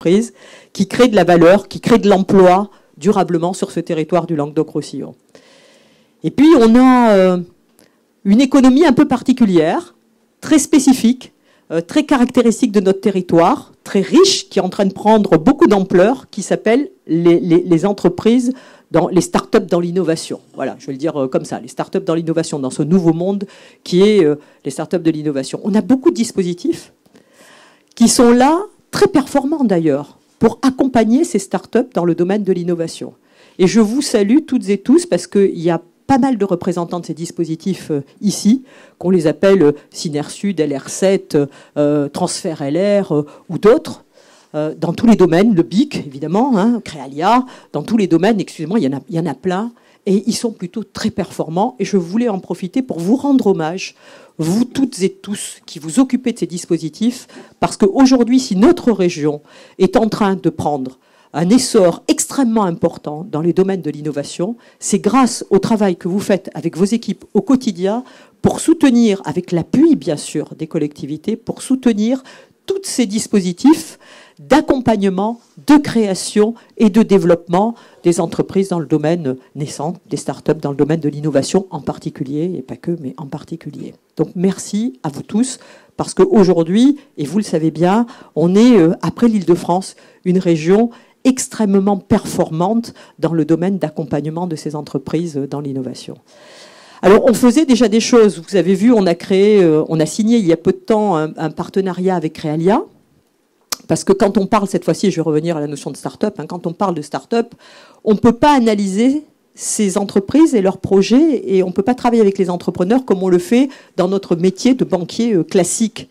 entreprises qui créent de la valeur, qui créent de l'emploi durablement sur ce territoire du Languedoc-Roussillon. Et puis, on a une économie un peu particulière, très spécifique, très caractéristique de notre territoire, très riche, qui est en train de prendre beaucoup d'ampleur, qui s'appelle les entreprises, les start-up dans l'innovation. Voilà, je vais le dire comme ça, les start-up dans l'innovation, dans ce nouveau monde qui est les start-up de l'innovation. On a beaucoup de dispositifs qui sont là, très performants d'ailleurs, pour accompagner ces start-up dans le domaine de l'innovation. Et je vous salue toutes et tous parce qu'il y a pas mal de représentants de ces dispositifs ici, qu'on les appelle Synersud, LR7, Transfert LR ou d'autres, dans tous les domaines, le BIC évidemment, hein, Créalia, dans tous les domaines, excusez-moi, il y en a plein, et ils sont plutôt très performants, et je voulais en profiter pour vous rendre hommage, vous toutes et tous qui vous occupez de ces dispositifs, parce qu'aujourd'hui, si notre région est en train de prendre un essor extrêmement important dans les domaines de l'innovation, c'est grâce au travail que vous faites avec vos équipes au quotidien pour soutenir, avec l'appui bien sûr des collectivités, pour soutenir tous ces dispositifs d'accompagnement, de création et de développement des entreprises dans le domaine naissant, des start-up dans le domaine de l'innovation en particulier, et pas que, mais en particulier. Donc merci à vous tous, parce qu'aujourd'hui, et vous le savez bien, on est, après l'Île-de-France, une région extrêmement performante dans le domaine d'accompagnement de ces entreprises dans l'innovation. Alors, on faisait déjà des choses. Vous avez vu, on a signé il y a peu de temps un partenariat avec Créalia. Parce que quand on parle, cette fois-ci, je vais revenir à la notion de start-up, hein, quand on parle de start-up, on ne peut pas analyser ces entreprises et leurs projets et on ne peut pas travailler avec les entrepreneurs comme on le fait dans notre métier de banquier classique.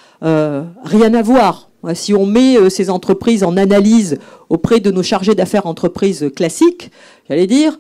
Rien à voir. Si on met ces entreprises en analyse auprès de nos chargés d'affaires entreprises classiques, j'allais dire,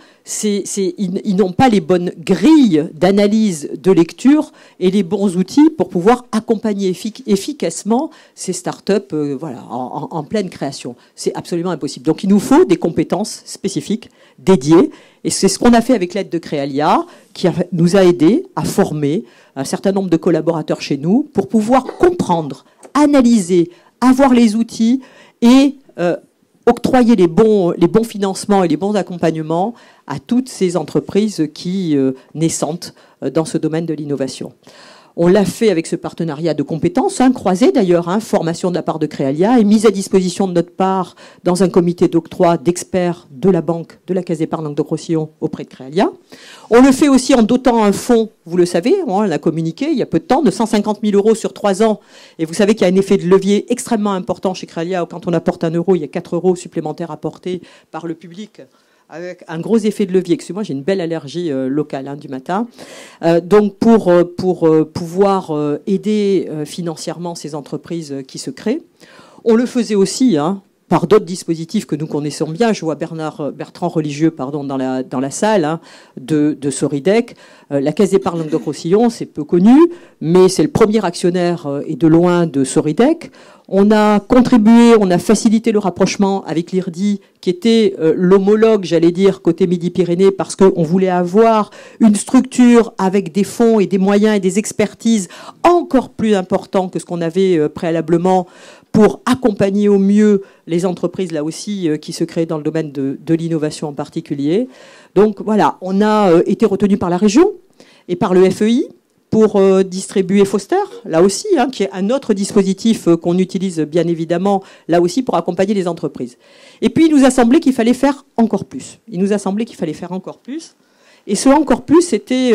ils n'ont pas les bonnes grilles d'analyse de lecture et les bons outils pour pouvoir accompagner efficacement ces startups voilà, en pleine création. C'est absolument impossible. Donc il nous faut des compétences spécifiques, dédiées, et c'est ce qu'on a fait avec l'aide de Créalia, qui nous a aidés à former un certain nombre de collaborateurs chez nous pour pouvoir comprendre, analyser, avoir les outils et octroyer les bons financements et les bons accompagnements à toutes ces entreprises qui naissantes dans ce domaine de l'innovation. On l'a fait avec ce partenariat de compétences, croisé d'ailleurs, formation de la part de Créalia et mise à disposition de notre part dans un comité d'octroi d'experts de la banque, de la Caisse d'épargne Languedoc-Roussillon auprès de Créalia. On le fait aussi en dotant un fonds, vous le savez, on l'a communiqué il y a peu de temps, de 150 000 € sur 3 ans. Et vous savez qu'il y a un effet de levier extrêmement important chez Créalia. Quand on apporte 1 €, il y a 4 € supplémentaires apportés par le public, avec un gros effet de levier. Excusez-moi, j'ai une belle allergie locale du matin. Donc pour pouvoir aider financièrement ces entreprises qui se créent. On le faisait aussi par d'autres dispositifs que nous connaissons bien. Je vois Bertrand Religieux dans la salle de Soridec. La Caisse d'épargne Languedoc-Roussillon, c'est peu connu, mais c'est le premier actionnaire et de loin de Soridec. On a contribué, on a facilité le rapprochement avec l'IRDI, qui était l'homologue, j'allais dire, côté Midi-Pyrénées, parce qu'on voulait avoir une structure avec des fonds et des moyens et des expertises encore plus importants que ce qu'on avait préalablement pour accompagner au mieux les entreprises, là aussi, qui se créent dans le domaine de l'innovation en particulier. Donc voilà, on a été retenu par la région et par le FEI pour distribuer Foster, là aussi, qui est un autre dispositif qu'on utilise bien évidemment, là aussi, pour accompagner les entreprises. Et puis, il nous a semblé qu'il fallait faire encore plus. Il nous a semblé qu'il fallait faire encore plus. Et ce encore plus, c'était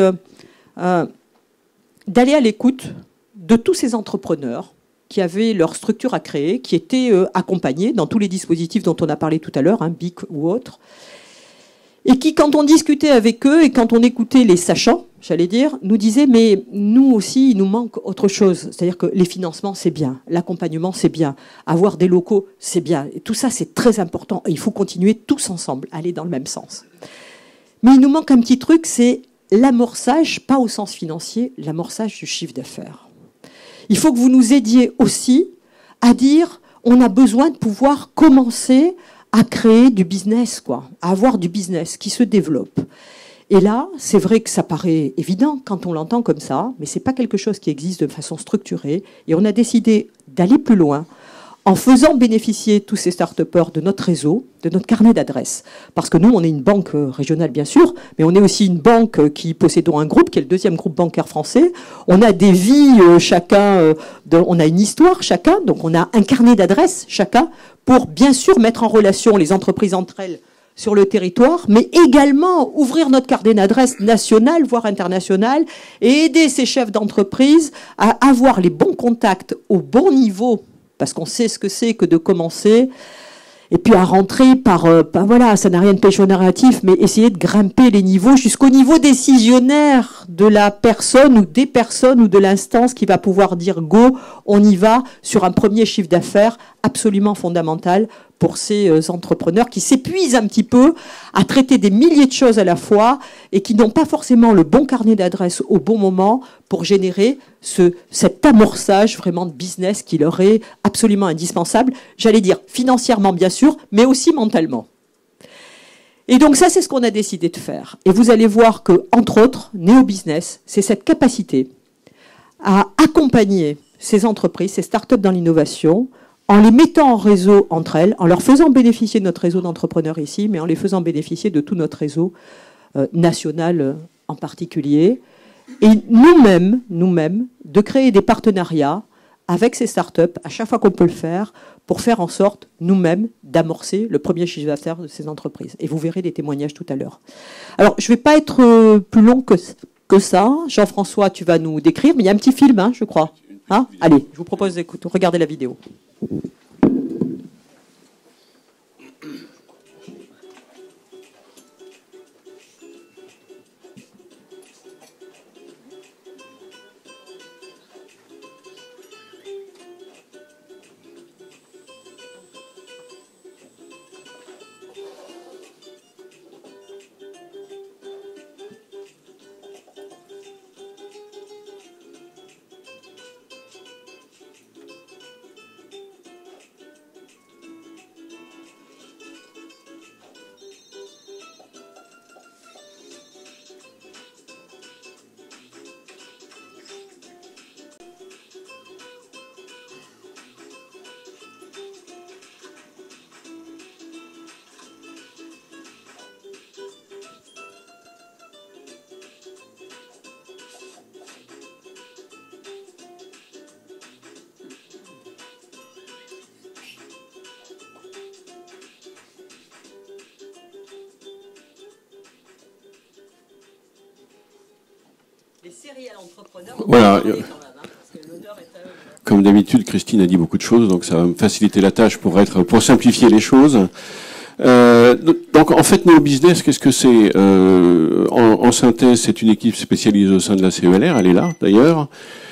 d'aller à l'écoute de tous ces entrepreneurs qui avaient leur structure à créer, qui étaient accompagnés dans tous les dispositifs dont on a parlé tout à l'heure, BIC ou autres, et qui, quand on discutait avec eux et quand on écoutait les sachants, j'allais dire, nous disaient, mais nous aussi, il nous manque autre chose. C'est-à-dire que les financements, c'est bien, l'accompagnement, c'est bien, avoir des locaux, c'est bien. Et tout ça, c'est très important. Et il faut continuer tous ensemble, aller dans le même sens. Mais il nous manque un petit truc, c'est l'amorçage, pas au sens financier, l'amorçage du chiffre d'affaires. Il faut que vous nous aidiez aussi à dire, on a besoin de pouvoir commencer à créer du business, à avoir du business qui se développe. Et là, c'est vrai que ça paraît évident quand on l'entend comme ça, mais ce n'est pas quelque chose qui existe de façon structurée. Et on a décidé d'aller plus loin en faisant bénéficier tous ces start-upers de notre réseau, de notre carnet d'adresses. Parce que nous, on est une banque régionale, bien sûr, mais on est aussi une banque qui possédons un groupe, qui est le deuxième groupe bancaire français. On a des vies chacun, on a une histoire chacun, donc on a un carnet d'adresses chacun pour bien sûr mettre en relation les entreprises entre elles sur le territoire, mais également ouvrir notre carnet d'adresses national, voire international, et aider ces chefs d'entreprise à avoir les bons contacts au bon niveau, parce qu'on sait ce que c'est que de commencer, et puis à rentrer par voilà, ça n'a rien de péjoratif, mais essayer de grimper les niveaux jusqu'au niveau décisionnaire de la personne ou des personnes ou de l'instance qui va pouvoir dire go, on y va sur un premier chiffre d'affaires absolument fondamental pour ces entrepreneurs qui s'épuisent un petit peu à traiter des milliers de choses à la fois et qui n'ont pas forcément le bon carnet d'adresses au bon moment pour générer cet amorçage vraiment de business qui leur est absolument indispensable, j'allais dire financièrement bien sûr, mais aussi mentalement. Et donc ça, c'est ce qu'on a décidé de faire. Et vous allez voir que, entre autres, Néo Business, c'est cette capacité à accompagner ces entreprises, ces startups dans l'innovation, en les mettant en réseau entre elles, en leur faisant bénéficier de notre réseau d'entrepreneurs ici, mais en les faisant bénéficier de tout notre réseau national en particulier. Et nous-mêmes, de créer des partenariats avec ces startups, à chaque fois qu'on peut le faire, pour faire en sorte, nous-mêmes, d'amorcer le premier chiffre d'affaires de ces entreprises. Et vous verrez des témoignages tout à l'heure. Alors, je ne vais pas être plus long que ça. Jean-François, tu vas nous décrire, mais il y a un petit film, hein, je crois. Hein, allez, je vous propose d'écouter, regardez la vidéo. Voilà. Comme d'habitude, Christine a dit beaucoup de choses, donc ça va me faciliter la tâche pour simplifier les choses. Donc en fait, Néo Business, qu'est-ce que c'est en synthèse, c'est une équipe spécialisée au sein de la CELR, elle est là d'ailleurs.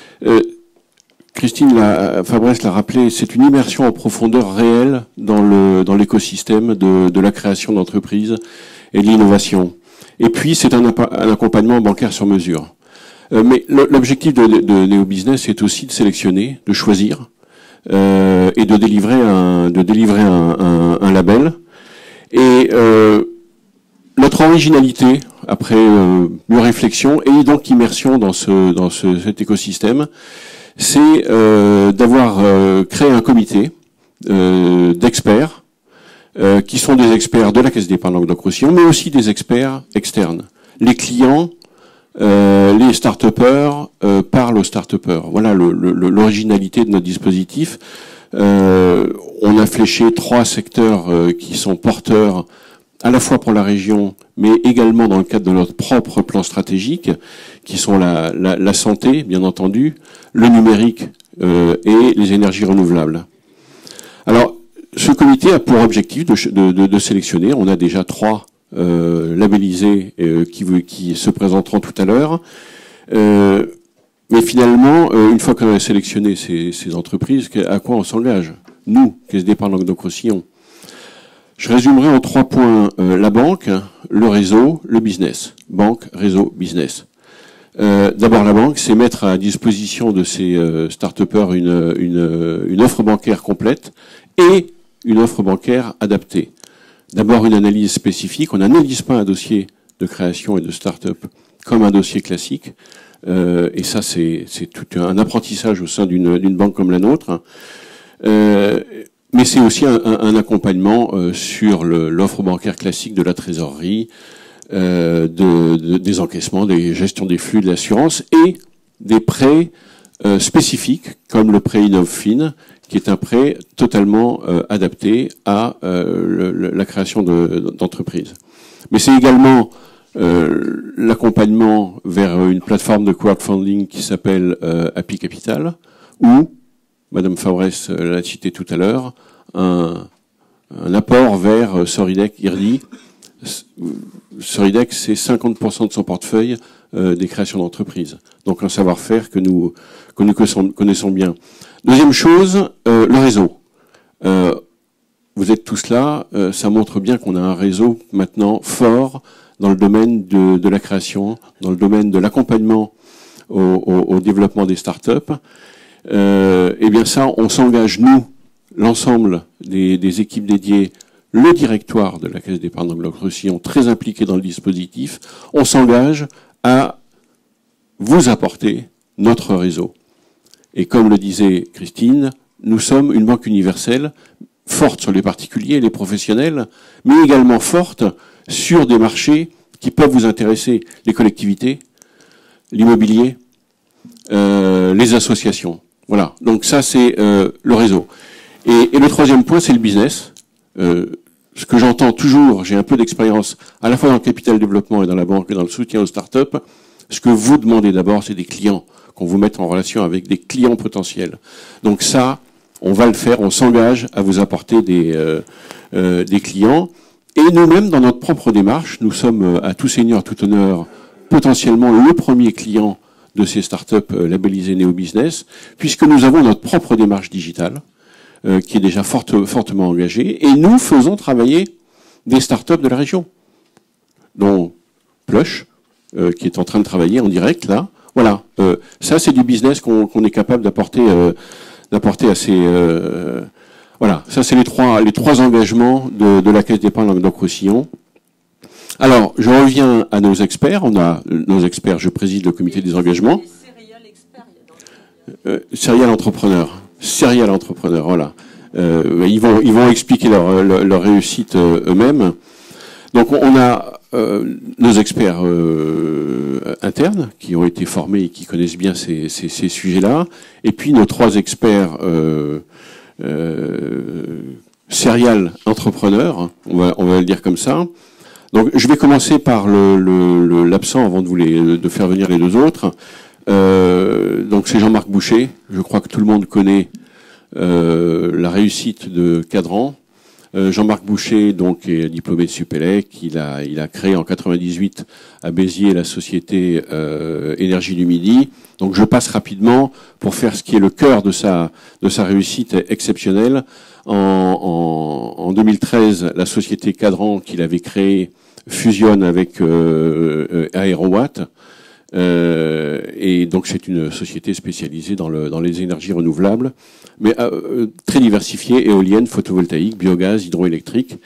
Fabrice l'a rappelé, c'est une immersion en profondeur réelle dans l'écosystème de la création d'entreprises et de l'innovation. Et puis c'est un accompagnement bancaire sur mesure. Mais l'objectif de Néo Business est aussi de sélectionner, de choisir et de délivrer un label. Et notre originalité, après mûre réflexion et donc immersion dans cet écosystème, c'est d'avoir créé un comité d'experts qui sont des experts de la Caisse d'épargne Languedoc-Roussillon, mais aussi des experts externes. Les clients, les start-upers parlent aux start-upers. Voilà l'originalité de notre dispositif. On a fléché 3 secteurs qui sont porteurs à la fois pour la région, mais également dans le cadre de notre propre plan stratégique, qui sont la santé, bien entendu, le numérique et les énergies renouvelables. Alors, ce comité a pour objectif de sélectionner, on a déjà 3 labellisés qui se présenteront tout à l'heure. Mais finalement, une fois qu'on a sélectionné ces entreprises, à quoi on s'engage? Nous, Caisse d'épargne Languedoc-Roussillon. Je résumerai en 3 points la banque, le réseau, le business. Banque, réseau, business. D'abord la banque, c'est mettre à disposition de ces start-upers une offre bancaire complète et une offre bancaire adaptée. D'abord une analyse spécifique. On n'analyse pas un dossier de création et de start-up comme un dossier classique. Et ça, c'est tout un apprentissage au sein d'une banque comme la nôtre. Mais c'est aussi un accompagnement sur l'offre bancaire classique de la trésorerie, des encaissements, des gestions des flux de l'assurance et des prêts spécifiques comme le prêt InnovFin, qui est un prêt totalement adapté à la création d'entreprises. Mais c'est également l'accompagnement vers une plateforme de crowdfunding qui s'appelle Happy Capital, où, Madame Fabrès l'a cité tout à l'heure, un apport vers Soridec IRDI. Soridec, c'est 50% de son portefeuille des créations d'entreprises. Donc un savoir-faire que nous connaissons bien. Deuxième chose, le réseau. Vous êtes tous là, ça montre bien qu'on a un réseau maintenant fort dans le domaine de la création, dans le domaine de l'accompagnement au développement des startups. Eh bien ça, on s'engage, nous, l'ensemble des équipes dédiées, le directoire de la Caisse d'épargne Languedoc-Roussillon, très impliqué dans le dispositif, on s'engage à vous apporter notre réseau. Et comme le disait Christine, nous sommes une banque universelle, forte sur les particuliers et les professionnels, mais également forte sur des marchés qui peuvent vous intéresser, les collectivités, l'immobilier, les associations. Voilà, donc ça c'est le réseau. Et le troisième point, c'est le business. Ce que j'entends toujours, j'ai un peu d'expérience à la fois dans le capital développement et dans la banque et dans le soutien aux startups. Ce que vous demandez d'abord, c'est des clients, qu'on vous mette en relation avec des clients potentiels. Donc ça, on va le faire, on s'engage à vous apporter des clients. Et nous-mêmes, dans notre propre démarche, nous sommes à tout seigneur, tout honneur, potentiellement le premier client de ces startups labellisées néo-business, puisque nous avons notre propre démarche digitale, qui est déjà fortement engagée, et nous faisons travailler des startups de la région, dont Plush, qui est en train de travailler en direct, là. Voilà, ça c'est du business qu'on est capable d'apporter à ces... voilà, ça c'est les trois engagements de la Caisse d'épargne Languedoc-Roussillon. Alors, je reviens à nos experts. On a nos experts, je préside le comité des engagements. Serial entrepreneur, voilà. Ils vont expliquer leur réussite eux-mêmes. Donc on a nos experts internes qui ont été formés et qui connaissent bien ces sujets-là, et puis nos trois experts serial entrepreneurs, on va le dire comme ça. Donc je vais commencer par l'absent avant de faire venir les deux autres. Donc c'est Jean-Marc Boucher. Je crois que tout le monde connaît la réussite de Cadran. Jean-Marc Boucher donc est diplômé de Supélec. Il a créé en 98 à Béziers la société Énergie du Midi. Donc je passe rapidement pour faire ce qui est le cœur de sa réussite exceptionnelle. En 2013, la société Cadran qu'il avait créée fusionne avec Aerowatt. Et donc c'est une société spécialisée dans les énergies renouvelables, mais très diversifiée, éolienne, photovoltaïque, biogaz, hydroélectrique.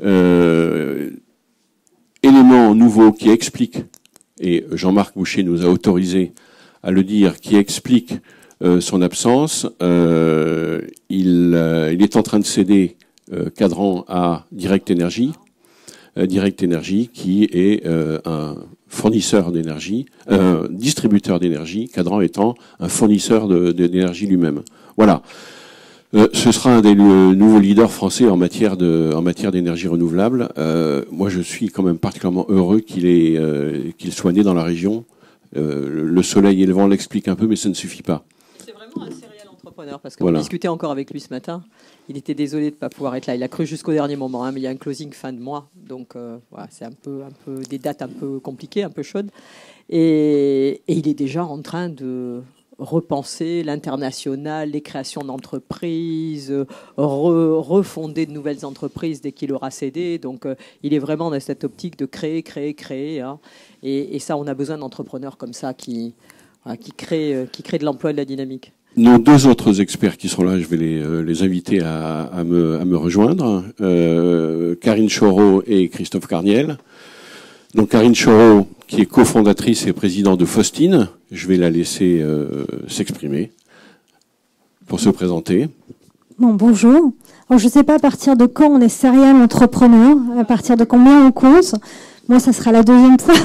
Élément nouveau qui explique, et Jean-Marc Boucher nous a autorisé à le dire, qui explique son absence. Il est en train de céder Cadran à Direct Énergie. Direct Énergie qui est un fournisseur d'énergie, distributeur d'énergie, Cadran étant un fournisseur d'énergie lui-même. Voilà. Ce sera un des nouveaux leaders français en matière d'énergie renouvelable. Moi, je suis quand même particulièrement heureux qu'il soit né dans la région. Le soleil et le vent l'expliquent un peu, mais ça ne suffit pas. C'est vraiment un serial entrepreneur, parce qu'on discutait encore avec lui ce matin. Il était désolé de ne pas pouvoir être là. Il a cru jusqu'au dernier moment, hein, mais il y a un closing fin de mois. Donc, voilà, c'est un peu des dates un peu compliquées, un peu chaudes. Et il est déjà en train de repenser l'international, les créations d'entreprises, refonder de nouvelles entreprises dès qu'il aura cédé. Donc, il est vraiment dans cette optique de créer. Hein. Et ça, on a besoin d'entrepreneurs comme ça qui créent de l'emploi et de la dynamique. Nos deux autres experts qui sont là, je vais les inviter à me rejoindre. Karine Choreau et Christophe Carniel. Donc Karine Choreau, qui est cofondatrice et présidente de Faustine, je vais la laisser s'exprimer pour se présenter. Bon, bonjour. Alors, je ne sais pas à partir de quand on est serial entrepreneur, à partir de combien on compte. Moi, ça sera la deuxième fois.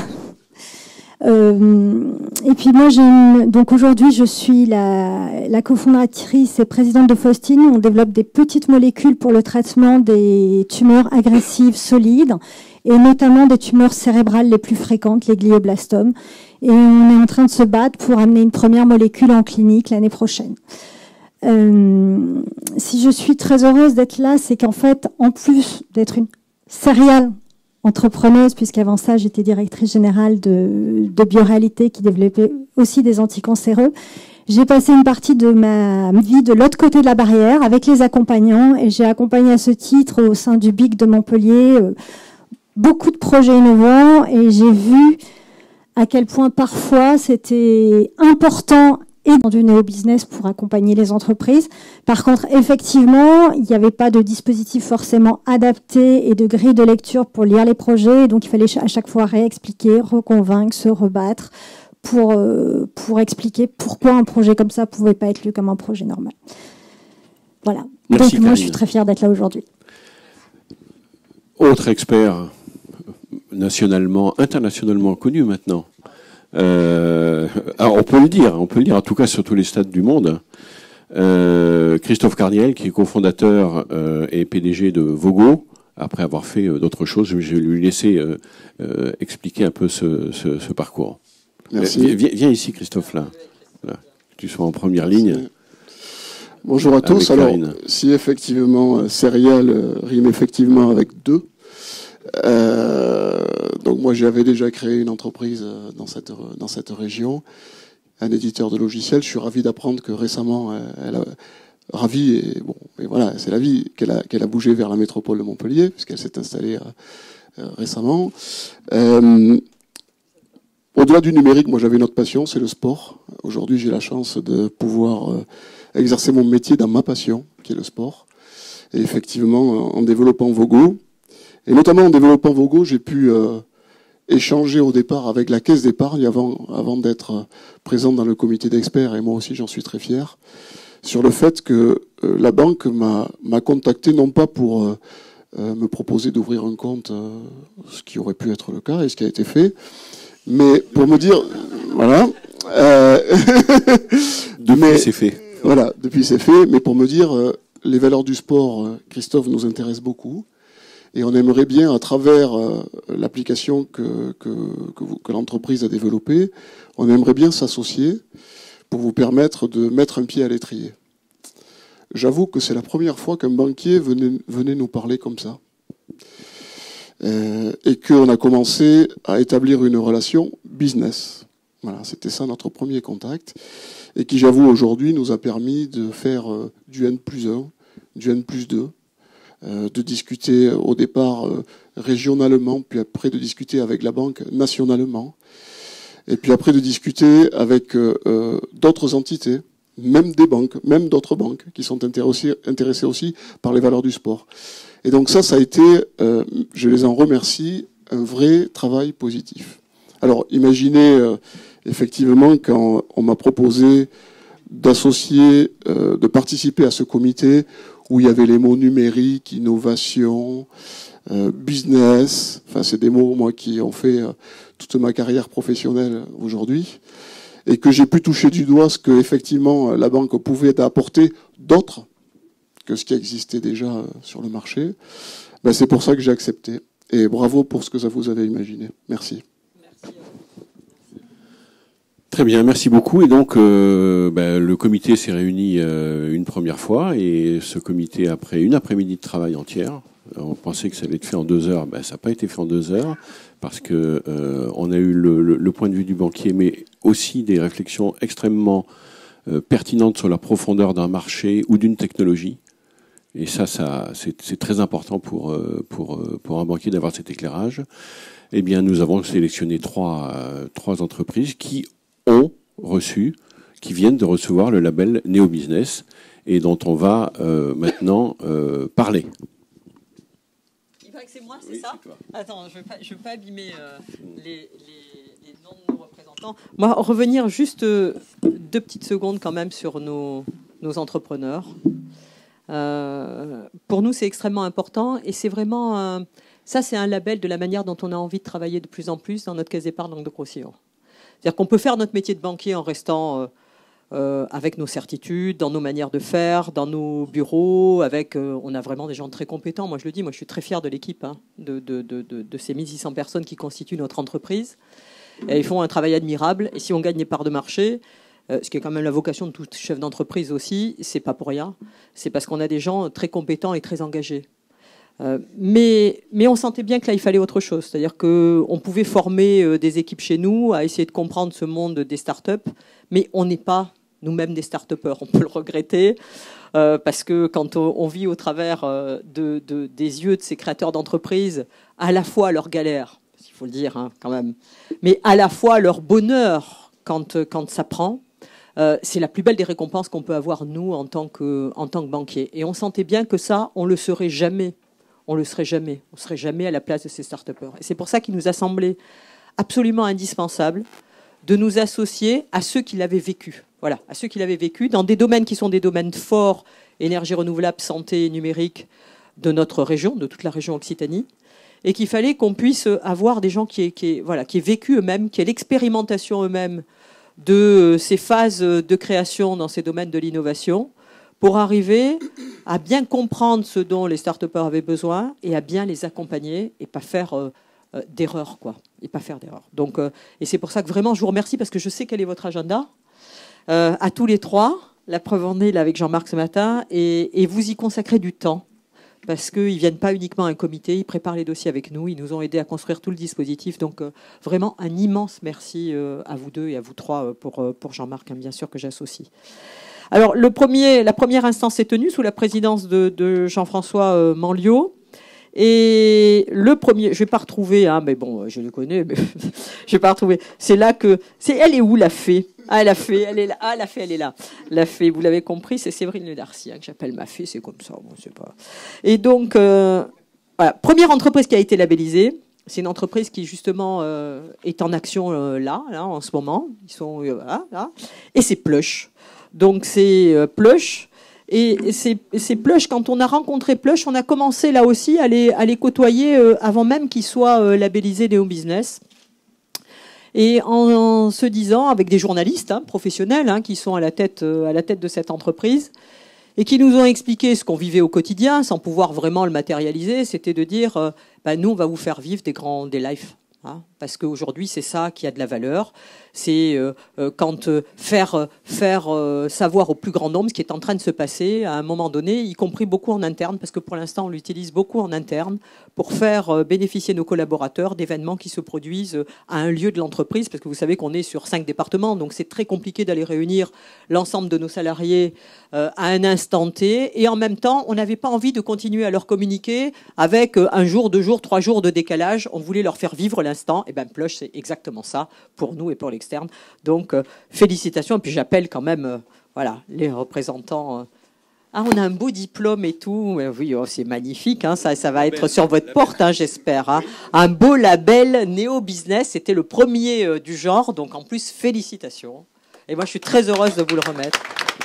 Et puis moi, donc aujourd'hui, je suis la cofondatrice et présidente de Faustine. On développe des petites molécules pour le traitement des tumeurs agressives solides et notamment des tumeurs cérébrales les plus fréquentes, les glioblastomes. Et on est en train de se battre pour amener une première molécule en clinique l'année prochaine. Si je suis très heureuse d'être là, c'est qu'en fait, en plus d'être une serial entrepreneuse, puisqu'avant ça, j'étais directrice générale de Bioréalité qui développait aussi des anticancéreux. J'ai passé une partie de ma vie de l'autre côté de la barrière avec les accompagnants et j'ai accompagné à ce titre au sein du BIC de Montpellier beaucoup de projets innovants et j'ai vu à quel point parfois c'était important et dans du néo-business pour accompagner les entreprises. Par contre, effectivement, il n'y avait pas de dispositif forcément adapté et de grille de lecture pour lire les projets. Donc, il fallait à chaque fois réexpliquer, reconvaincre, se rebattre pour expliquer pourquoi un projet comme ça ne pouvait pas être lu comme un projet normal. Voilà. Merci, donc, moi, je suis très fière d'être là aujourd'hui. Autre expert nationalement, internationalement connu maintenant. Alors on peut le dire, en tout cas sur tous les stades du monde. Christophe Carniel, qui est cofondateur et PDG de Vogo, après avoir fait d'autres choses, je vais lui laisser expliquer un peu ce parcours. Merci. Viens ici, Christophe, là. Que tu sois en première ligne. Bonjour à tous. Alors, si effectivement serial rime effectivement avec deux. Donc moi j'avais déjà créé une entreprise dans cette région, un éditeur de logiciels. Je suis ravi d'apprendre que récemment elle a ravi et voilà, c'est la vie qu'elle a bougé vers la métropole de Montpellier puisqu'elle s'est installée récemment. Au-delà du numérique, moi j'avais une autre passion, c'est le sport. Aujourd'hui j'ai la chance de pouvoir exercer mon métier dans ma passion, qui est le sport. Et effectivement, en développant Vogo, et notamment en développant Vogo, j'ai pu échanger au départ avec la caisse d'épargne avant d'être présente dans le comité d'experts, et moi aussi j'en suis très fier, sur le fait que la banque m'a contacté non pas pour me proposer d'ouvrir un compte, ce qui aurait pu être le cas et ce qui a été fait, mais pour me dire, voilà, depuis c'est fait. Voilà, depuis c'est fait, mais pour me dire, les valeurs du sport, Christophe, nous intéressent beaucoup. Et on aimerait bien, à travers l'application que l'entreprise a développée, on aimerait bien s'associer pour vous permettre de mettre un pied à l'étrier. J'avoue que c'est la première fois qu'un banquier venait nous parler comme ça. Et qu'on a commencé à établir une relation business. Voilà, c'était ça notre premier contact. Et qui, j'avoue, aujourd'hui nous a permis de faire du N+1, du N+2, de discuter au départ régionalement, puis après de discuter avec la banque nationalement, et puis après de discuter avec d'autres entités, même des banques, même d'autres banques, qui sont intéressées aussi par les valeurs du sport. Et donc ça a été, je les en remercie, un vrai travail positif. Alors imaginez effectivement quand on m'a proposé d'associer, de participer à ce comité où il y avait les mots numérique, innovation, business, enfin c'est des mots moi qui ont fait toute ma carrière professionnelle aujourd'hui, et que j'ai pu toucher du doigt ce que effectivement la banque pouvait apporter d'autre que ce qui existait déjà sur le marché. Ben, c'est pour ça que j'ai accepté. Et bravo pour ce que ça vous avez imaginé. Merci. Très bien, merci beaucoup. Et donc, le comité s'est réuni une première fois, et ce comité, après une après-midi de travail entière, on pensait que ça allait être fait en 2 heures. Ça n'a pas été fait en 2 heures, parce que on a eu le point de vue du banquier, mais aussi des réflexions extrêmement pertinentes sur la profondeur d'un marché ou d'une technologie. Et ça c'est très important pour un banquier d'avoir cet éclairage. Eh bien, nous avons sélectionné trois entreprises qui viennent de recevoir le label Néo Business et dont on va maintenant parler. Il paraît que c'est moi, c'est ça ? Attends, je ne veux pas abîmer les noms de nos représentants. Moi, revenir juste 2 petites secondes quand même sur nos entrepreneurs. Pour nous, c'est extrêmement important et c'est vraiment... ça, c'est un label de la manière dont on a envie de travailler de plus en plus dans notre caisse d'épargne Languedoc-Roussillon. C'est-à-dire qu'on peut faire notre métier de banquier en restant avec nos certitudes, dans nos manières de faire, dans nos bureaux, avec... on a vraiment des gens très compétents. Moi, je le dis, moi, je suis très fier de l'équipe, hein, de ces 1600 personnes qui constituent notre entreprise. Et ils font un travail admirable. Et si on gagne des parts de marché... ce qui est quand même la vocation de tout chef d'entreprise aussi, c'est pas pour rien. C'est parce qu'on a des gens très compétents et très engagés. Mais on sentait bien que là, il fallait autre chose. C'est-à-dire qu'on pouvait former des équipes chez nous à essayer de comprendre ce monde des startups, mais on n'est pas nous-mêmes des start-upers. On peut le regretter parce que quand on vit au travers des yeux de ces créateurs d'entreprises, à la fois leur galère, il faut le dire hein, quand même, mais à la fois leur bonheur quand ça prend, c'est la plus belle des récompenses qu'on peut avoir, nous, en tant que banquier. Et on sentait bien que ça, on le serait jamais. On le serait jamais. On serait jamais à la place de ces start-upers. Et c'est pour ça qu'il nous a semblé absolument indispensable de nous associer à ceux qui l'avaient vécu. Voilà, à ceux qui l'avaient vécu dans des domaines qui sont des domaines forts, énergie renouvelable, santé, numérique, de notre région, de toute la région Occitanie. Et qu'il fallait qu'on puisse avoir des gens qui aient vécu eux-mêmes, qui aient l'expérimentation eux-mêmes de ces phases de création dans ces domaines de l'innovation pour arriver à bien comprendre ce dont les start-upers avaient besoin et à bien les accompagner et pas faire d'erreurs, quoi. Et pas faire d'erreurs. Donc, et c'est pour ça que vraiment je vous remercie parce que je sais quel est votre agenda à tous les trois. La preuve en est là avec Jean-Marc ce matin et vous y consacrez du temps. Parce qu'ils ne viennent pas uniquement à un comité, ils préparent les dossiers avec nous, ils nous ont aidés à construire tout le dispositif. Donc vraiment un immense merci à vous deux et à vous trois pour Jean-Marc, hein, bien sûr, que j'associe. Alors la première instance s'est tenue sous la présidence de Jean-François Manliot. Et le premier, je ne vais pas retrouver, hein, mais bon, je le connais, mais je ne vais pas retrouver. C'est là que... Elle est où, la fée? Ah, la fée, elle est là. Ah, la fée, elle est là. La fée, vous l'avez compris, c'est Séverine Le Darcy, hein, que j'appelle ma fée, c'est comme ça, bon, c'est pas... Et donc, voilà, première entreprise qui a été labellisée. C'est une entreprise qui, justement, est en action là, en ce moment. Ils sont là. Et c'est Plush. Donc, c'est Plush. Et ces Plush, quand on a rencontré Plush, on a commencé là aussi à les côtoyer avant même qu'ils soient labellisés Néo Business. Et en se disant, avec des journalistes professionnels qui sont à la tête de cette entreprise, et qui nous ont expliqué ce qu'on vivait au quotidien, sans pouvoir vraiment le matérialiser, c'était de dire, nous, on va vous faire vivre des lives. Hein, parce qu'aujourd'hui, c'est ça qui a de la valeur. C'est quand faire savoir au plus grand nombre ce qui est en train de se passer à un moment donné, y compris beaucoup en interne, parce que pour l'instant, on l'utilise beaucoup en interne pour faire bénéficier nos collaborateurs d'événements qui se produisent à un lieu de l'entreprise, parce que vous savez qu'on est sur 5 départements, donc c'est très compliqué d'aller réunir l'ensemble de nos salariés à un instant T, et en même temps, on n'avait pas envie de continuer à leur communiquer avec 1 jour, 2 jours, 3 jours de décalage. On voulait leur faire vivre l'instant. Et Plush, c'est exactement ça pour nous et pour l'externe. Donc, félicitations. Et puis, j'appelle quand même les représentants. Ah, on a un beau diplôme et tout. Oui, c'est magnifique. Hein. Ça va être sur votre porte, hein, j'espère. Hein. Un beau label Néo Business. C'était le premier du genre. Donc, en plus, félicitations. Et moi, je suis très heureuse de vous le remettre.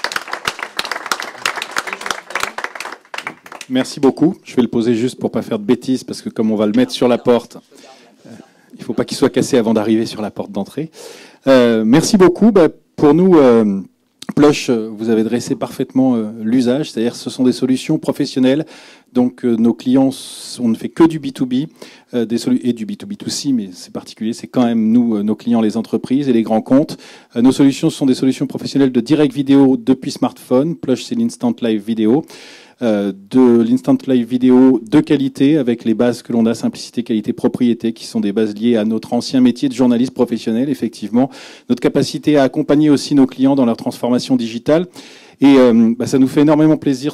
Merci beaucoup. Je vais le poser juste pour pas faire de bêtises, parce que comme on va le mettre sur la porte, il ne faut pas qu'il soit cassé avant d'arriver sur la porte d'entrée. Merci beaucoup. Pour nous, Plush, vous avez dressé parfaitement l'usage, c'est-à-dire ce sont des solutions professionnelles. Donc nos clients, on ne fait que du B2B et du B2B2C, mais c'est particulier, c'est quand même nous, nos clients, les entreprises et les grands comptes. Nos solutions sont des solutions professionnelles de direct vidéo depuis smartphone. Plush, c'est l'instant live vidéo. De l'instant live vidéo de qualité avec les bases que l'on a, simplicité, qualité, propriété, qui sont des bases liées à notre ancien métier de journaliste professionnel, effectivement. Notre capacité à accompagner aussi nos clients dans leur transformation digitale. Et ça nous fait énormément plaisir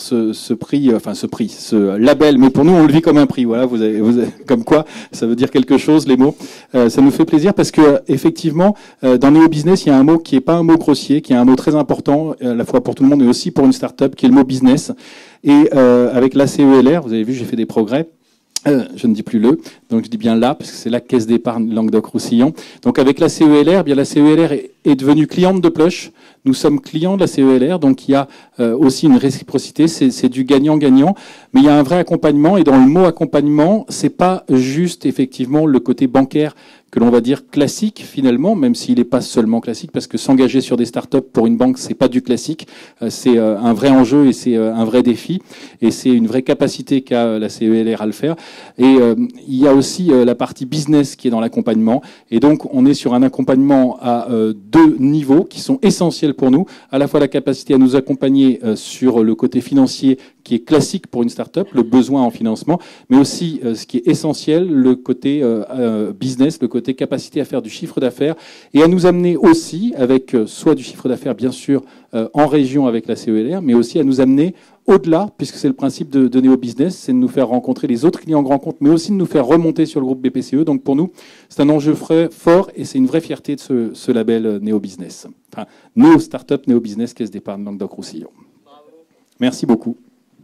ce label, mais pour nous on le vit comme un prix. Voilà, vous avez comme quoi ça veut dire quelque chose les mots. Ça nous fait plaisir parce que effectivement dans Néo Business il y a un mot qui est pas un mot grossier, qui est un mot très important à la fois pour tout le monde mais aussi pour une start-up, qui est le mot business. Et avec l'ACELR, vous avez vu, j'ai fait des progrès. Je ne dis plus le, donc je dis bien là, parce que c'est la Caisse d'épargne Languedoc-Roussillon. Donc avec la CELR, eh bien la CELR est devenue cliente de Plush. Nous sommes clients de la CELR, donc il y a aussi une réciprocité, c'est du gagnant-gagnant, mais il y a un vrai accompagnement, et dans le mot accompagnement, c'est pas juste effectivement le côté bancaire que l'on va dire classique finalement, même s'il n'est pas seulement classique, parce que s'engager sur des startups pour une banque, c'est pas du classique, c'est un vrai enjeu et c'est un vrai défi, et c'est une vraie capacité qu'a la CELR à le faire. Et il y a aussi la partie business qui est dans l'accompagnement, et donc on est sur un accompagnement à deux niveaux qui sont essentiels pour nous, à la fois la capacité à nous accompagner sur le côté financier qui est classique pour une start-up, le besoin en financement, mais aussi ce qui est essentiel, le côté business, le côté capacité à faire du chiffre d'affaires, et à nous amener aussi, avec soit du chiffre d'affaires bien sûr en région avec la CELR, mais aussi à nous amener au-delà, puisque c'est le principe de Néo Business, c'est de nous faire rencontrer les autres clients grands comptes, mais aussi de nous faire remonter sur le groupe BPCE. Donc pour nous, c'est un enjeu fort et c'est une vraie fierté de ce label Néo Business. Enfin, Néo Startup, Néo Business, Caisse d'épargne Languedoc-Roussillon. Merci beaucoup.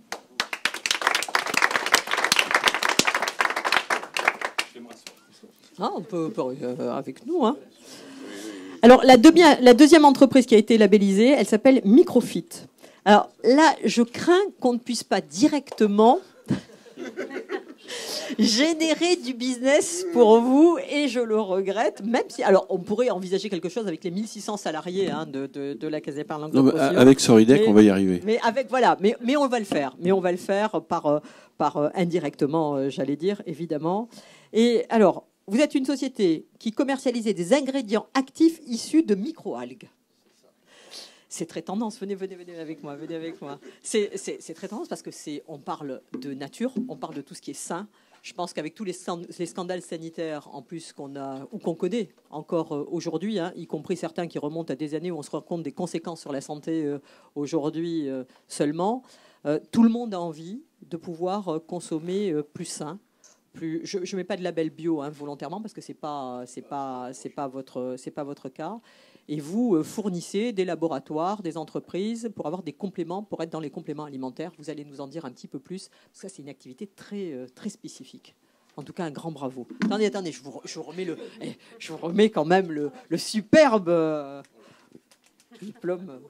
Ah, on peut avec nous. Hein. Alors, la deuxième entreprise qui a été labellisée, elle s'appelle Microfit. Alors là, je crains qu'on ne puisse pas directement générer du business pour vous, et je le regrette, même si... Alors, on pourrait envisager quelque chose avec les 1600 salariés de la Caisse d'épargne Languedoc-Roussillon. Avec Soridec, on va y arriver. Mais on va le faire. Mais on va le faire par indirectement, j'allais dire, évidemment. Et alors, vous êtes une société qui commercialisait des ingrédients actifs issus de microalgues. C'est très tendance. Venez avec moi. C'est très tendance parce que on parle de nature, on parle de tout ce qui est sain. Je pense qu'avec tous les scandales sanitaires, en plus qu'on connaît encore aujourd'hui, y compris certains qui remontent à des années où on se rend compte des conséquences sur la santé aujourd'hui seulement, tout le monde a envie de pouvoir consommer plus sain. Je ne mets pas de label bio volontairement parce que c'est pas votre cas. Et vous fournissez des laboratoires, des entreprises pour avoir des compléments, pour être dans les compléments alimentaires. Vous allez nous en dire un petit peu plus. Parce que ça, c'est une activité très, très spécifique. En tout cas, un grand bravo. Attendez, je vous remets quand même le superbe diplôme.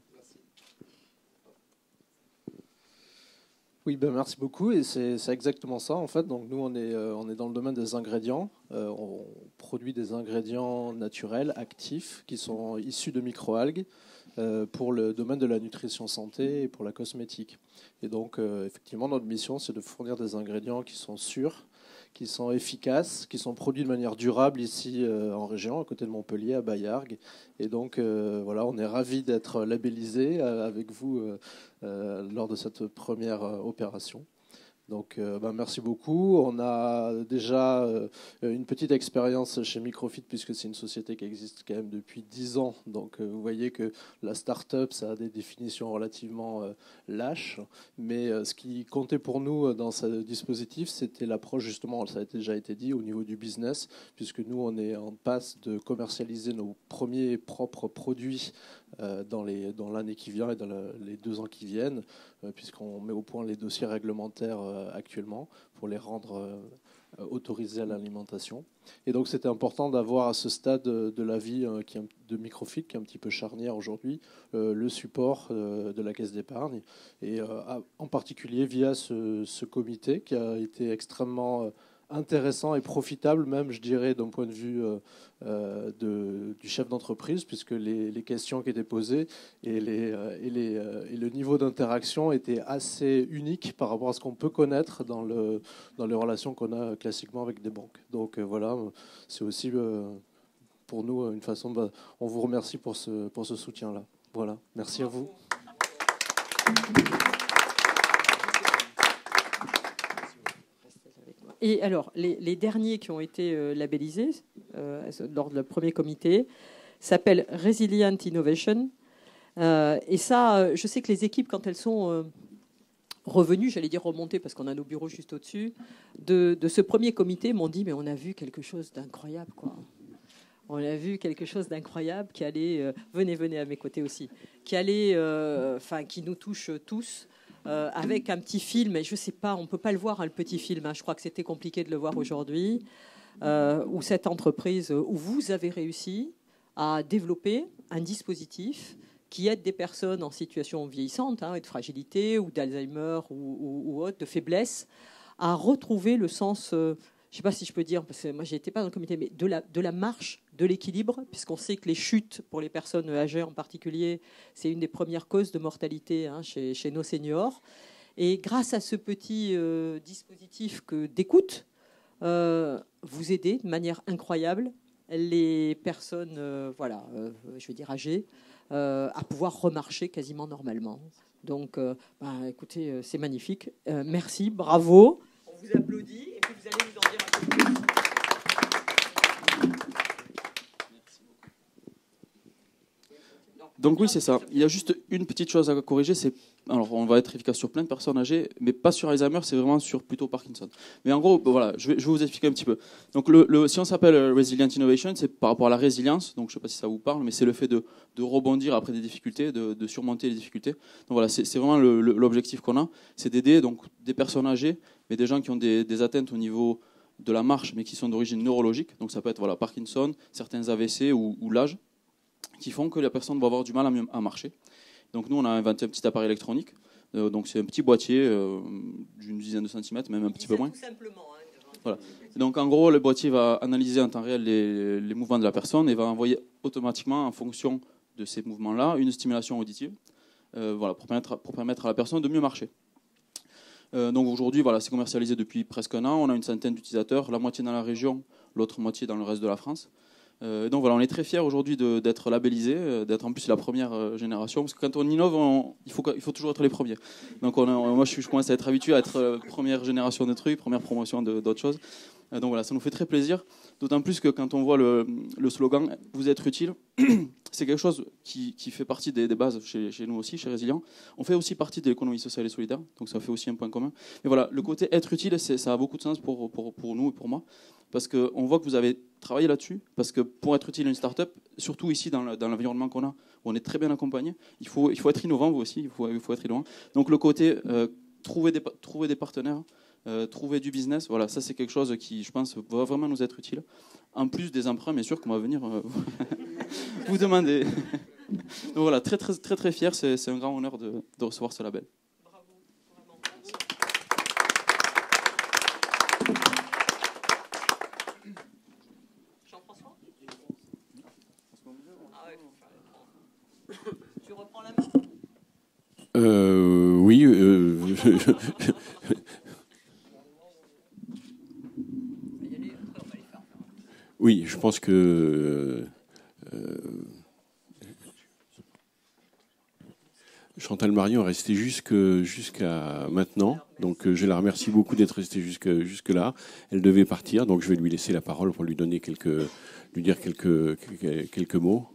Oui, merci beaucoup. Et c'est exactement ça, en fait. Donc, nous, on est dans le domaine des ingrédients. On produit des ingrédients naturels, actifs, qui sont issus de microalgues pour le domaine de la nutrition santé et pour la cosmétique. Et donc, effectivement, notre mission, c'est de fournir des ingrédients qui sont sûrs, qui sont efficaces, qui sont produits de manière durable ici en région, à côté de Montpellier, à Baillargues. Et donc, voilà, on est ravis d'être labellisés avec vous lors de cette première opération. Donc, merci beaucoup. On a déjà une petite expérience chez Microfit, puisque c'est une société qui existe quand même depuis 10 ans. Donc, vous voyez que la start-up, ça a des définitions relativement lâches. Mais ce qui comptait pour nous dans ce dispositif, c'était l'approche, justement, ça a déjà été dit, au niveau du business, puisque nous, on est en passe de commercialiser nos premiers propres produits dans l'année qui vient et dans les 2 ans qui viennent, puisqu'on met au point les dossiers réglementaires actuellement pour les rendre autorisés à l'alimentation. Et donc c'était important d'avoir à ce stade de la vie de Microfit, qui est un petit peu charnière aujourd'hui, le support de la Caisse d'épargne, et en particulier via ce comité qui a été extrêmement intéressant et profitable, même, je dirais, d'un point de vue du chef d'entreprise, puisque les questions qui étaient posées et le niveau d'interaction étaient assez uniques par rapport à ce qu'on peut connaître dans les relations qu'on a classiquement avec des banques. Donc voilà, c'est aussi pour nous une façon... on vous remercie pour ce soutien-là. Voilà, merci à vous. Et alors, les derniers qui ont été labellisés lors de le premier comité s'appellent Resilient Innovation. Et ça, je sais que les équipes, quand elles sont revenues, j'allais dire remontées, parce qu'on a nos bureaux juste au-dessus, de ce premier comité, m'ont dit, mais on a vu quelque chose d'incroyable, quoi. On a vu quelque chose d'incroyable qui allait... venez à mes côtés aussi. Qui allait... qui nous touche tous. avec un petit film, et je ne sais pas, on ne peut pas le voir, hein, le petit film, hein, je crois que c'était compliqué de le voir aujourd'hui, où cette entreprise, où vous avez réussi à développer un dispositif qui aide des personnes en situation vieillissante, hein, de fragilité ou d'Alzheimer ou autre, de faiblesse, à retrouver le sens, je ne sais pas si je peux dire, parce que moi je n'étais pas dans le comité, mais de la marche, de l'équilibre, puisqu'on sait que les chutes, pour les personnes âgées en particulier, c'est une des premières causes de mortalité, hein, chez nos seniors. Et grâce à ce petit dispositif d'écoute, vous aidez de manière incroyable les personnes je veux dire âgées, à pouvoir remarcher quasiment normalement. Donc, écoutez, c'est magnifique. Merci, bravo. On vous applaudit et puis vous allez nous en dire un peu plus. Donc oui, c'est ça. Il y a juste une petite chose à corriger. Alors, on va être efficace sur plein de personnes âgées, mais pas sur Alzheimer, c'est vraiment sur plutôt Parkinson. Mais en gros, voilà, je vais vous expliquer un petit peu. Donc, si on s'appelle Resilient Innovation, c'est par rapport à la résilience. Donc, je ne sais pas si ça vous parle, mais c'est le fait de rebondir après des difficultés, de surmonter les difficultés. Donc voilà, c'est vraiment l'objectif qu'on a, c'est d'aider donc des personnes âgées, mais des gens qui ont des atteintes au niveau de la marche, mais qui sont d'origine neurologique. Donc, ça peut être Parkinson, certains AVC ou l'âge, qui font que la personne va avoir du mal à marcher. Donc nous, on a inventé un petit appareil électronique. Donc c'est un petit boîtier d'une dizaine de centimètres, même un petit peu moins. Tout simplement, hein, voilà. Donc en gros, le boîtier va analyser en temps réel les mouvements de la personne et va envoyer automatiquement, en fonction de ces mouvements-là, une stimulation auditive, pour permettre à la personne de mieux marcher. Donc aujourd'hui, c'est commercialisé depuis presque un an. On a une centaine d'utilisateurs, la moitié dans la région, l'autre moitié dans le reste de la France. Donc voilà, on est très fiers aujourd'hui d'être labellisé, d'être en plus la première génération, parce que quand on innove, il faut toujours être les premiers. Donc moi je commence à être habitué à être première génération de trucs, première promotion d'autres choses. Donc voilà, ça nous fait très plaisir, d'autant plus que quand on voit le slogan « Vous êtes utile », c'est quelque chose qui fait partie des bases chez nous aussi, chez Résilient. On fait aussi partie de l'économie sociale et solidaire, donc ça fait aussi un point commun. Mais voilà, le côté être utile, ça a beaucoup de sens pour nous et pour moi, parce qu'on voit que vous avez travaillé là-dessus, parce que pour être utile à une start-up, surtout ici dans l'environnement qu'on a, où on est très bien accompagné, il faut être innovant, vous aussi, il faut être innovant. Donc le côté trouver des partenaires, trouver du business, voilà, ça c'est quelque chose qui, je pense, va vraiment nous être utile. En plus des emprunts, bien sûr, qu'on va venir vous demander. Donc voilà, très très très très fier, c'est un grand honneur de recevoir ce label. Bravo, vraiment. Jean-François ? Ah ouais, tu reprends la main ? Oui. Oui, je pense que Chantal Marion est restée jusqu'à maintenant. Donc je la remercie beaucoup d'être restée jusque-là. Elle devait partir, donc je vais lui laisser la parole pour lui donner lui dire quelques mots.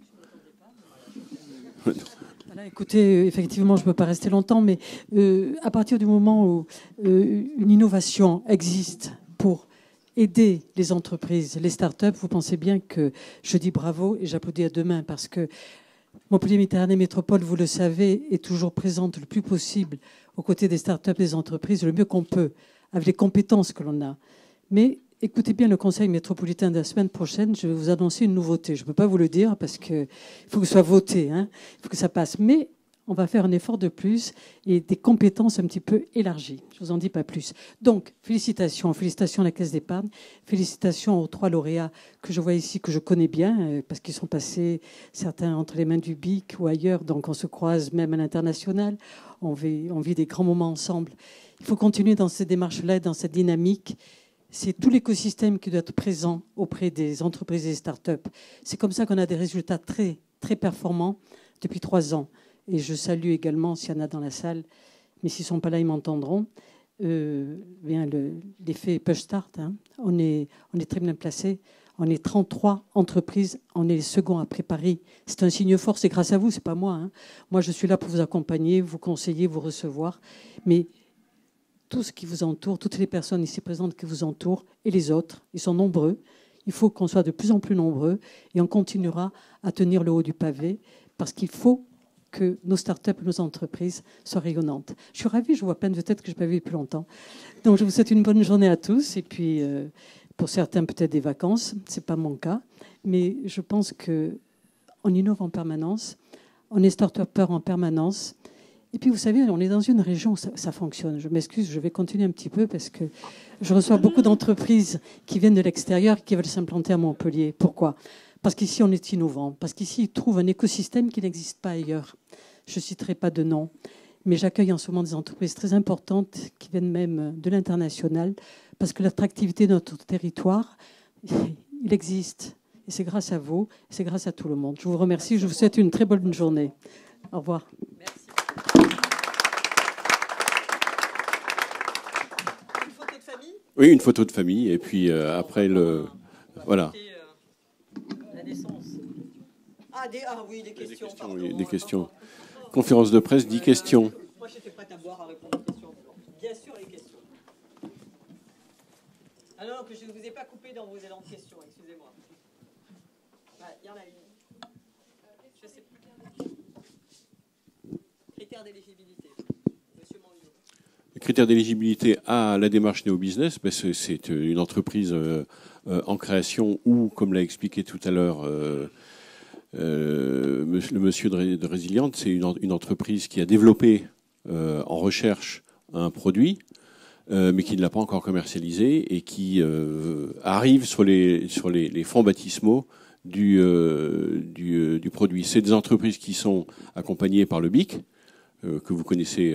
Voilà, écoutez, effectivement, je ne peux pas rester longtemps, mais à partir du moment où une innovation existe pour aider les entreprises, les start-up, vous pensez bien que je dis bravo et j'applaudis à deux mains, parce que Montpellier-Méditerranée Métropole, vous le savez, est toujours présente le plus possible aux côtés des start-up, des entreprises, le mieux qu'on peut, avec les compétences que l'on a. Mais écoutez bien le Conseil métropolitain de la semaine prochaine, je vais vous annoncer une nouveauté. Je ne peux pas vous le dire parce qu'il faut que ce soit voté, hein, il faut que ça passe. Mais on va faire un effort de plus et des compétences un petit peu élargies. Je ne vous en dis pas plus. Donc, félicitations à la Caisse d'épargne, félicitations aux 3 lauréats que je vois ici, que je connais bien, parce qu'ils sont passés, certains entre les mains du BIC ou ailleurs, donc on se croise même à l'international, on vit des grands moments ensemble. Il faut continuer dans ces démarches-là, dans cette dynamique. C'est tout l'écosystème qui doit être présent auprès des entreprises et des start-up. C'est comme ça qu'on a des résultats très, très performants depuis 3 ans. Et je salue également, s'il y en a dans la salle, mais s'ils ne sont pas là, ils m'entendront, l'effet Push Start. Hein. On est très bien placés. On est 33 entreprises. On est les seconds après Paris. C'est un signe fort. C'est grâce à vous, ce n'est pas moi. Hein. Moi, je suis là pour vous accompagner, vous conseiller, vous recevoir. Mais tout ce qui vous entoure, toutes les personnes ici présentes qui vous entourent, et les autres, ils sont nombreux. Il faut qu'on soit de plus en plus nombreux. Et on continuera à tenir le haut du pavé, parce qu'il faut que nos startups, nos entreprises soient rayonnantes. Je suis ravie, je vois plein de têtes que je n'ai pas vues depuis longtemps. Donc je vous souhaite une bonne journée à tous. Et puis, pour certains, peut-être des vacances. Ce n'est pas mon cas. Mais je pense qu'on innove en permanence. On est start-upper en permanence. Et puis, vous savez, on est dans une région où ça fonctionne. Je m'excuse, je vais continuer un petit peu parce que je reçois beaucoup d'entreprises qui viennent de l'extérieur et qui veulent s'implanter à Montpellier. Pourquoi ? Parce qu'ici, on est innovant. Parce qu'ici, ils trouvent un écosystème qui n'existe pas ailleurs. Je ne citerai pas de nom, mais j'accueille en ce moment des entreprises très importantes qui viennent même de l'international parce que l'attractivité de notre territoire, il existe. Et c'est grâce à vous, c'est grâce à tout le monde. Je vous remercie, je vous souhaite une très bonne journée. Au revoir. Merci. Une photo de famille ? Oui, une photo de famille, et puis après le... Voilà. La naissance. Oui, des questions. Oui, des questions. Conférence de presse, 10 questions. Moi, j'étais prête à boire, à répondre aux questions. Bien sûr, les questions. Ah non, que je ne vous ai pas coupé dans vos élans de questions, excusez-moi. Il y en a une. Je sais plus. Critères d'éligibilité. Monsieur Manliot. Les critères d'éligibilité à la démarche néo-business, c'est une entreprise en création ou, comme l'a expliqué tout à l'heure le monsieur de Résiliente, c'est une entreprise qui a développé en recherche un produit, mais qui ne l'a pas encore commercialisé et qui arrive sur les fonds baptismaux du produit. C'est des entreprises qui sont accompagnées par le BIC, que vous connaissez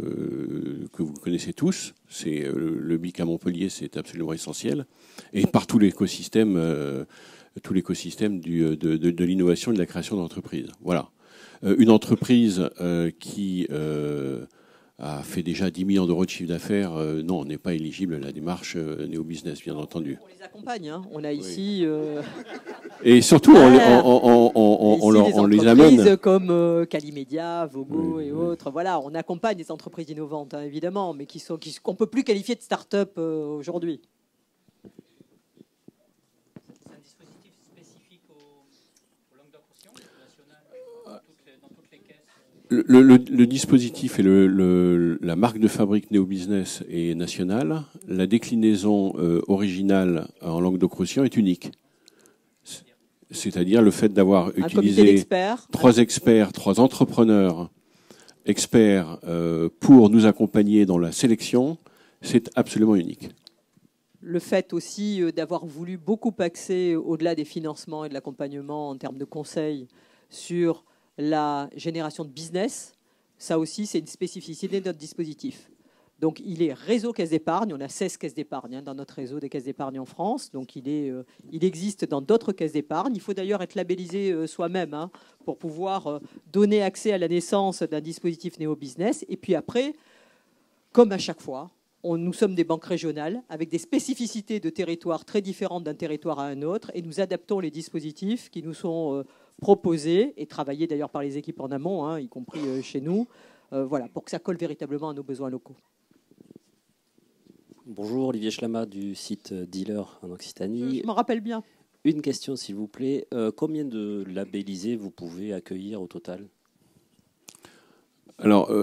tous. C'est le BIC à Montpellier, c'est absolument essentiel, et par tout l'écosystème de l'innovation et de la création d'entreprises. Voilà. Une entreprise qui a fait déjà 10 millions d'euros de chiffre d'affaires, non, on n'est pas éligible à la démarche néo-business, bien entendu. On les accompagne, hein. On a ici... Et surtout, on les amène. Comme Calimedia, Vogo et autres. Voilà, on accompagne les entreprises innovantes, hein, évidemment, mais qu'on ne peut plus qualifier de start-up aujourd'hui. C'est un dispositif spécifique au Languedoc-Roussillon, national, dans toutes les caisses. Le dispositif et la marque de fabrique Néo-Business est nationale. La déclinaison originale en Languedoc-Roussillon est unique. C'est-à-dire le fait d'avoir utilisé 3 experts, 3 entrepreneurs experts pour nous accompagner dans la sélection, c'est absolument unique. Le fait aussi d'avoir voulu beaucoup axer au-delà des financements et de l'accompagnement en termes de conseils sur la génération de business, ça aussi c'est une spécificité de notre dispositif. Donc il est réseau caisse d'épargne, on a 16 caisses d'épargne dans notre réseau des caisses d'épargne en France, donc il existe dans d'autres caisses d'épargne. Il faut d'ailleurs être labellisé soi-même pour pouvoir donner accès à la naissance d'un dispositif néo-business. Et puis après, comme à chaque fois, nous sommes des banques régionales avec des spécificités de territoires très différentes d'un territoire à un autre, et nous adaptons les dispositifs qui nous sont proposés et travaillés d'ailleurs par les équipes en amont, y compris chez nous, voilà, pour que ça colle véritablement à nos besoins locaux. Bonjour, Olivier Schlama du site Dealer en Occitanie. Je me rappelle bien. Une question, s'il vous plaît. Combien de labellisés vous pouvez accueillir au total ? Alors,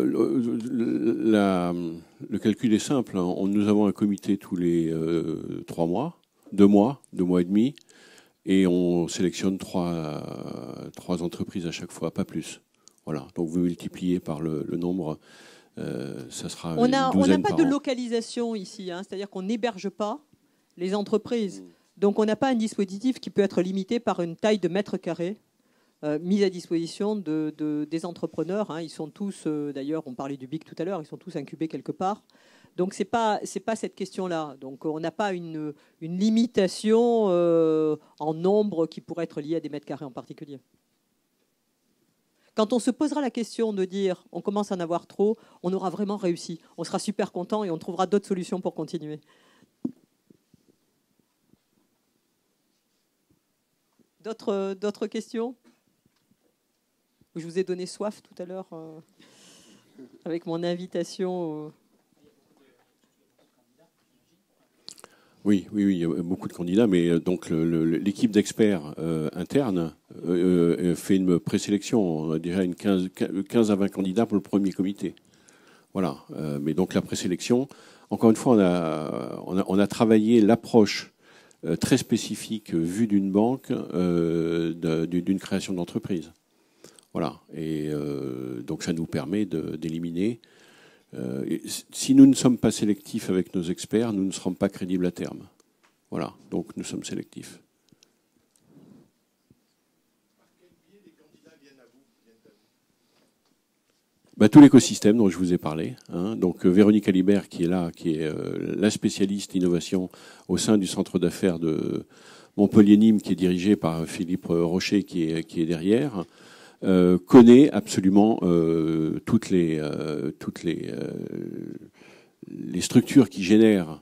le calcul est simple. Nous avons un comité tous les 3 mois, 2 mois et demi, et on sélectionne 3 entreprises à chaque fois, pas plus. Voilà. Donc vous multipliez par le nombre. Ça sera on n'a pas de an. localisation ici, c'est-à-dire qu'on n'héberge pas les entreprises. Donc on n'a pas un dispositif qui peut être limité par une taille de mètre carré mise à disposition des entrepreneurs. Ils sont tous, d'ailleurs, on parlait du BIC tout à l'heure, ils sont tous incubés quelque part. Donc c'est pas cette question-là. Donc on n'a pas une limitation en nombre qui pourrait être liée à des mètres carrés en particulier. Quand on se posera la question de dire on commence à en avoir trop, on aura vraiment réussi. On sera super content et on trouvera d'autres solutions pour continuer. D'autres questions ? Je vous ai donné soif tout à l'heure avec mon invitation. Oui, il y a beaucoup de candidats, mais donc l'équipe d'experts interne fait une présélection. On a déjà 15 à 20 candidats pour le premier comité. Voilà. Mais donc la présélection, encore une fois, on a travaillé l'approche très spécifique vue d'une banque d'une création d'entreprise. Voilà. Et donc ça nous permet d'éliminer. Si nous ne sommes pas sélectifs avec nos experts, nous ne serons pas crédibles à terme. Voilà, donc nous sommes sélectifs. Tout l'écosystème dont je vous ai parlé. Donc Véronique Alibert qui est là, qui est la spécialiste innovation au sein du centre d'affaires de Montpellier-Nîmes, qui est dirigé par Philippe Rocher, qui est derrière. Connaît absolument toutes les structures qui génèrent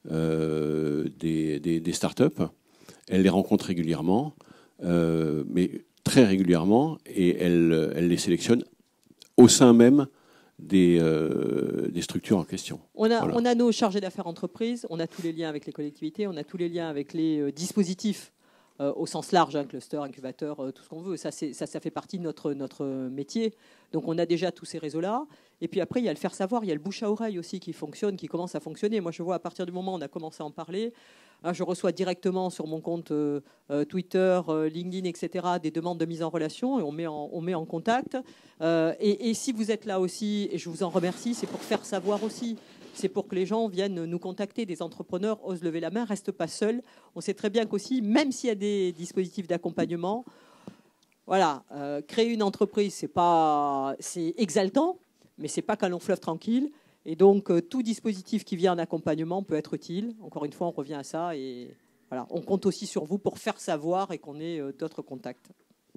des startups. Elle les rencontre régulièrement, mais très régulièrement, et elle les sélectionne au sein même des structures en question. On a nos chargés d'affaires entreprises, on a tous les liens avec les collectivités, on a tous les liens avec les dispositifs au sens large, cluster, incubateur, tout ce qu'on veut. Ça fait partie de notre métier. Donc on a déjà tous ces réseaux-là. Et puis après, il y a le faire savoir, il y a le bouche à oreille aussi qui fonctionne, qui commence à fonctionner. Moi, je vois à partir du moment où on a commencé à en parler, je reçois directement sur mon compte Twitter, LinkedIn, etc., des demandes de mise en relation et on met en contact. Et si vous êtes là aussi, et je vous en remercie, c'est pour faire savoir aussi. C'est pour que les gens viennent nous contacter, des entrepreneurs osent lever la main, restent pas seuls. On sait très bien qu'aussi, même s'il y a des dispositifs d'accompagnement, voilà, créer une entreprise, c'est exaltant, mais c'est pas qu'un long fleuve tranquille. Et donc, tout dispositif qui vient en accompagnement peut être utile. Encore une fois, on revient à ça et voilà, on compte aussi sur vous pour faire savoir et qu'on ait d'autres contacts.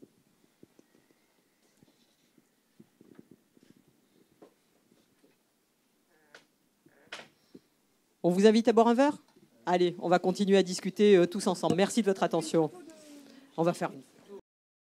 On vous invite à boire un verre ? Allez, on va continuer à discuter tous ensemble. Merci de votre attention. On va faire une...